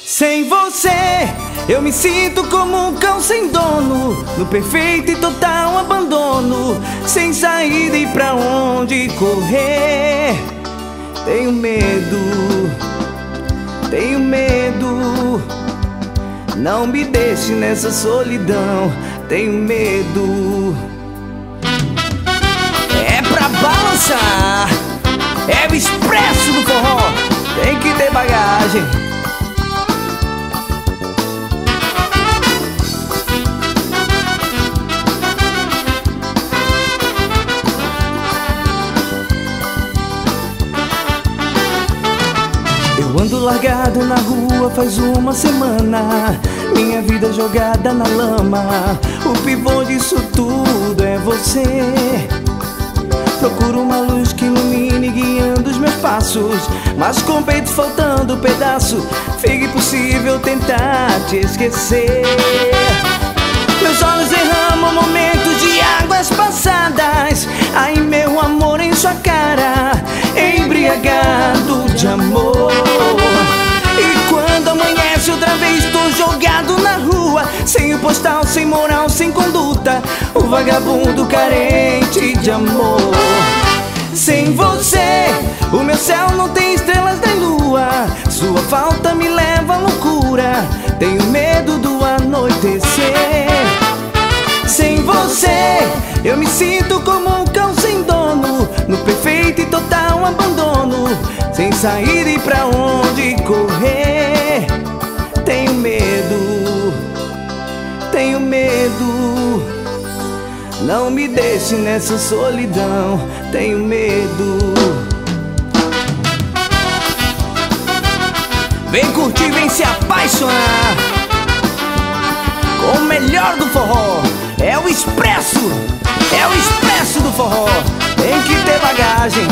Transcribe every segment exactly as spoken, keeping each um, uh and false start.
Sem você, eu me sinto como um cão sem dono, no perfeito e total abandono, sem saída e pra onde correr. Tenho medo, tenho medo, não me deixe nessa solidão. Tenho medo. É pra balançar, é o expresso do forró, tem que ter bagagem. Eu ando largado na rua faz uma semana, minha vida jogada na lama. O pivô disso tudo é você. Procuro uma luz que ilumine guiando os meus passos, mas com o peito faltando pedaço, fica impossível tentar te esquecer. Meus olhos derramam momentos de águas passadas, ai meu amor em sua cara, embriagado de amor. E quando amanhece outra vez tô jogado na rua, sem o postal, sem moral, sem conduta, o vagabundo carente de amor. Sem você, o meu céu não tem estrelas nem lua, sua falta me leva à loucura, tenho medo do anoitecer. Sem você, eu me sinto como um cão sem dono, no perfeito e total abandono, sem saída e pra onde correr. Tenho medo, tenho medo, não me deixe nessa solidão. Tenho medo. Vem curtir, vem se apaixonar com o melhor do forró. É o expresso, é o expresso do forró, tem que ter bagagem.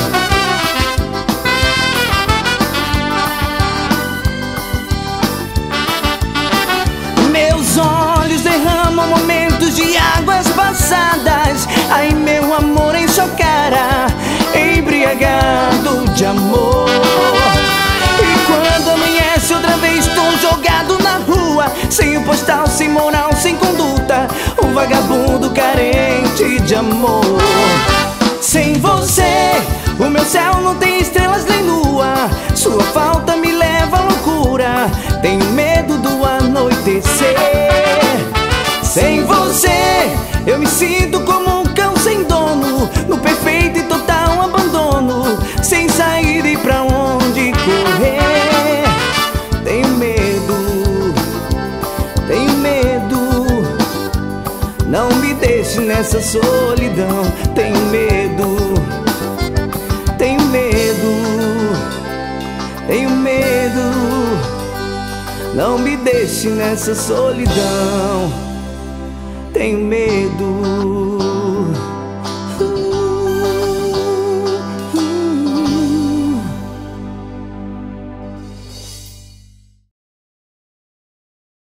Meus olhos derramam momentos de águas passadas, ai meu amor em sua cara, embriagado de amor. E quando amanhece outra vez tô jogado na rua, sem o postal, sem moral, sem conduta, um vagabundo carente de amor. Sem você, o meu céu não tem estrelas nem lua, sua falta me leva à loucura, tenho medo do anoitecer. Sem você, eu me sinto como um cão sem dono, no perfeito e total abandono, sem saída e pra onde correr. Tenho medo, tenho medo, não me deixe nessa solidão. Tenho medo, tenho medo, tenho medo, não me deixe nessa solidão. Tenho medo.